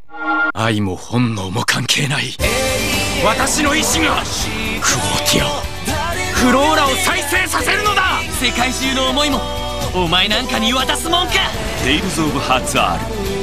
愛も本能も関係ない。私の意志がクォーティアを、フローラを再生させるのだ。 世界中の思いもお前なんかに渡すもんか。 テイルズ・オブ・ハーツ R